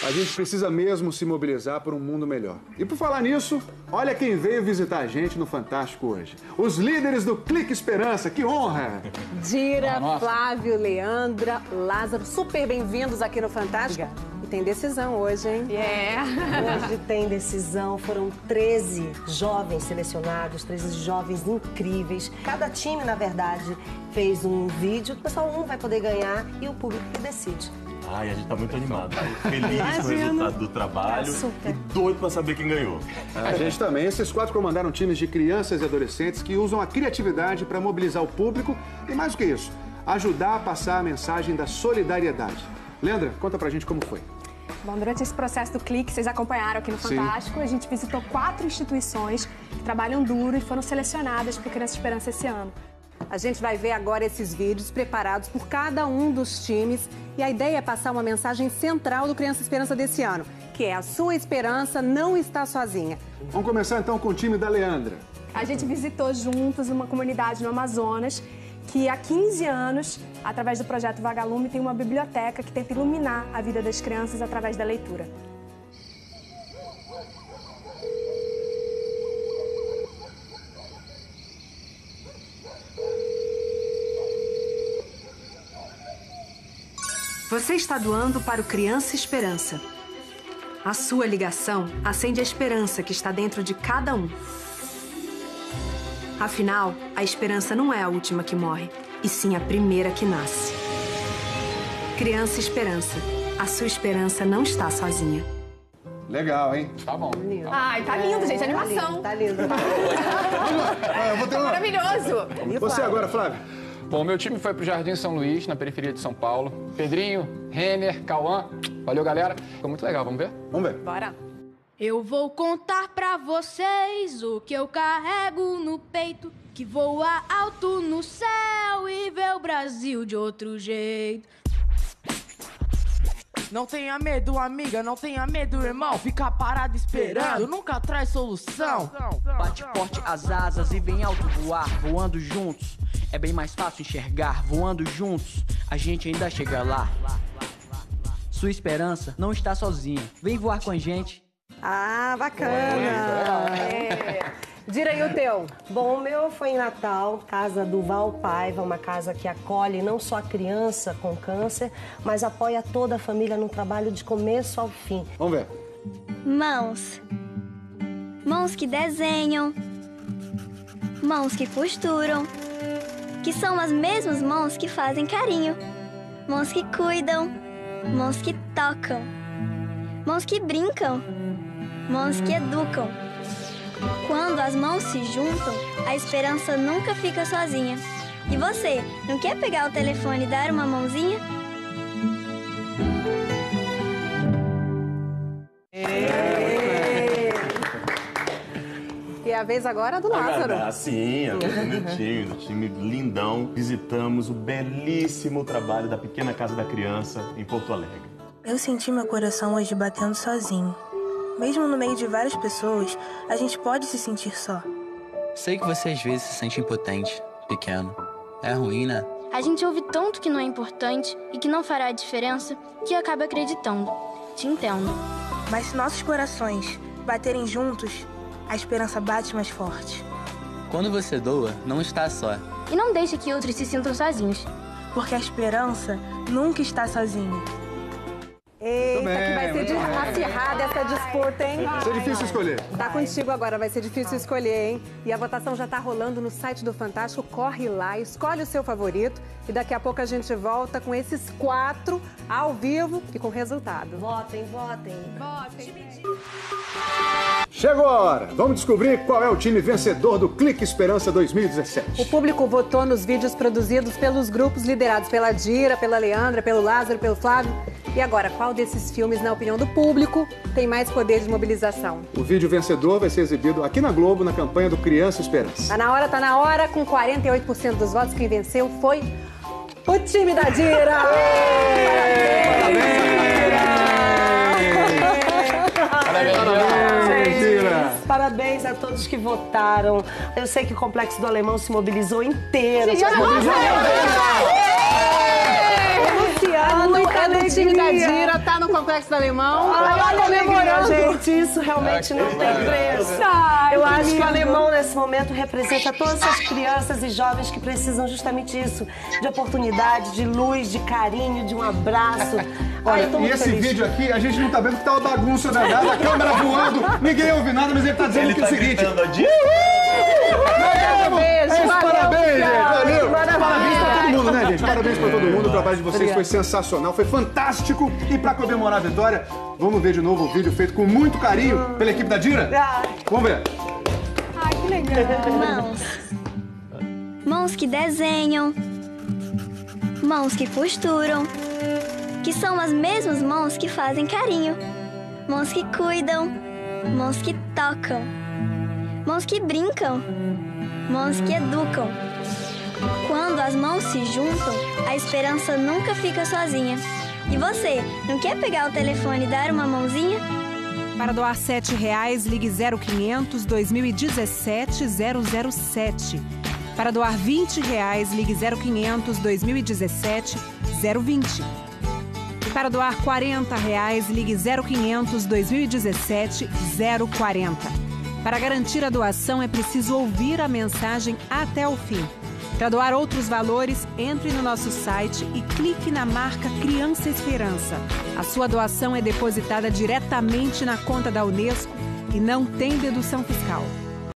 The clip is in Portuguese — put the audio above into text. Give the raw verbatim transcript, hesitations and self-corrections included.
A gente precisa mesmo se mobilizar por um mundo melhor. E por falar nisso, olha quem veio visitar a gente no Fantástico hoje. Os líderes do Clique Esperança, que honra! Dira, Nossa. Flávio, Leandra, Lázaro, super bem-vindos aqui no Fantástico. E tem decisão hoje, hein? É. Hoje tem decisão, foram treze jovens selecionados, treze jovens incríveis. Cada time, na verdade, fez um vídeo que só um vai poder ganhar e o público que decide. Ai, a gente tá muito animado, tá? Feliz com o resultado do trabalho é e doido pra saber quem ganhou. A gente também. Esses quatro comandaram times de crianças e adolescentes que usam a criatividade para mobilizar o público e, mais do que isso, ajudar a passar a mensagem da solidariedade. Leandra, conta pra gente como foi. Bom, durante esse processo do Clique, vocês acompanharam aqui no Fantástico, Sim. a gente visitou quatro instituições que trabalham duro e foram selecionadas para o Criança Esperança esse ano. A gente vai ver agora esses vídeos preparados por cada um dos times e a ideia é passar uma mensagem central do Criança Esperança desse ano, que é a sua esperança não está sozinha. Vamos começar então com o time da Leandra. A gente visitou juntos uma comunidade no Amazonas que há quinze anos, através do projeto Vagalume, tem uma biblioteca que tenta iluminar a vida das crianças através da leitura. Você está doando para o Criança Esperança. A sua ligação acende a esperança que está dentro de cada um. Afinal, a esperança não é a última que morre, e sim a primeira que nasce. Criança Esperança. A sua esperança não está sozinha. Legal, hein? Tá bom. Ai, tá lindo, gente. Animação. Tá lindo. Tá lindo. ah, eu vou ter uma... Maravilhoso. Você agora, Flávio. Bom, meu time foi pro Jardim São Luís, na periferia de São Paulo. Pedrinho, Renner, Cauã. Valeu, galera. Ficou muito legal. Vamos ver? Vamos ver. Bora. Eu vou contar pra vocês o que eu carrego no peito, que voa alto no céu e vê o Brasil de outro jeito. Não tenha medo, amiga, não tenha medo, irmão. Ficar parado esperando nunca traz solução. Bate forte as asas e vem alto voar, voando juntos. É bem mais fácil enxergar, voando juntos. A gente ainda chega lá. Sua esperança não está sozinha. Vem voar com a gente. Ah, bacana. É. Dira aí o teu. Bom, o meu foi em Natal, casa do Val Paiva, uma casa que acolhe não só a criança com câncer, mas apoia toda a família no trabalho de começo ao fim. Vamos ver. Mãos. Mãos que desenham. Mãos que costuram. Que são as mesmas mãos que fazem carinho. Mãos que cuidam. Mãos que tocam. Mãos que brincam. Mãos que educam. Quando as mãos se juntam, a esperança nunca fica sozinha. E você, não quer pegar o telefone e dar uma mãozinha? E a vez agora é do Lázaro. Ah, sim, é bonitinho, do time lindão. Visitamos o belíssimo trabalho da Pequena Casa da Criança em Porto Alegre. Eu senti meu coração hoje batendo sozinho. Mesmo no meio de várias pessoas, a gente pode se sentir só. Sei que você às vezes se sente impotente, pequeno. É ruim, né? A gente ouve tanto que não é importante e que não fará a diferença, que acaba acreditando. Te entendo. Mas se nossos corações baterem juntos, a esperança bate mais forte. Quando você doa, não está só. E não deixe que outros se sintam sozinhos. Porque a esperança nunca está sozinha. Eita, bem, que vai ser acirrada essa disputa, hein? Vai ser difícil escolher. Tá contigo agora, vai ser difícil escolher, hein? E a votação já tá rolando no site do Fantástico. Corre lá, escolhe o seu favorito. E daqui a pouco a gente volta com esses quatro ao vivo e com resultado. Votem, votem. Votem. Chegou a hora! Vamos descobrir qual é o time vencedor do Clique Esperança dois mil e dezessete. O público votou nos vídeos produzidos pelos grupos liderados pela Dira, pela Leandra, pelo Lázaro, pelo Flávio. E agora, qual desses filmes, na opinião do público, tem mais poder de mobilização? O vídeo vencedor vai ser exibido aqui na Globo, na campanha do Criança Esperança. Tá na hora, tá na hora. Com quarenta e oito por cento dos votos, quem venceu foi o time da Dira! Parabéns, Parabéns, Dira! Parabéns a todos que votaram. Eu sei que o Complexo do Alemão se mobilizou inteiro. Gente, se mobilizou Luciano, muita é do time da Dira, tá no Complexo do Alemão. Ai, tá olha comemorando. gente, isso realmente não tem preço. Ai, Eu que acho que o lindo. Alemão, nesse momento, representa todas essas crianças e jovens que precisam justamente isso, de oportunidade, de luz, de carinho, de um abraço. Olha, Ai, eu tô e muito esse feliz. vídeo aqui, a gente não tá vendo que tá uma bagunça danada, a câmera voando, ninguém ouve nada, mas ele tá dizendo Ele que é tá o seguinte... gritando, Dira. Uhul! Beijo, É isso, valeu, parabéns, gente! cara. Valeu! Maravilha. Parabéns pra todo mundo, né, gente? Parabéns pra todo mundo, o trabalho de vocês Obrigada. foi sensacional, foi fantástico. E pra comemorar a vitória, vamos ver de novo o vídeo feito com muito carinho pela equipe da Dira? Ah. Vamos ver. Ai, que legal. Mãos. Mãos que desenham. Mãos que costuram. Que são as mesmas mãos que fazem carinho. Mãos que cuidam. Mãos que tocam. Mãos que brincam. Mãos que educam. Quando as mãos se juntam, a esperança nunca fica sozinha. E você, não quer pegar o telefone e dar uma mãozinha? Para doar sete reais, ligue zero quinhentos, dois mil e dezessete, zero zero sete. Para doar vinte reais, ligue zero quinhentos, dois mil e dezessete, zero vinte. E para doar quarenta reais, ligue zero quinhentos, dois mil e dezessete, zero quarenta. Para garantir a doação, é preciso ouvir a mensagem até o fim. Para doar outros valores, entre no nosso site e clique na marca Criança Esperança. A sua doação é depositada diretamente na conta da Unesco e não tem dedução fiscal.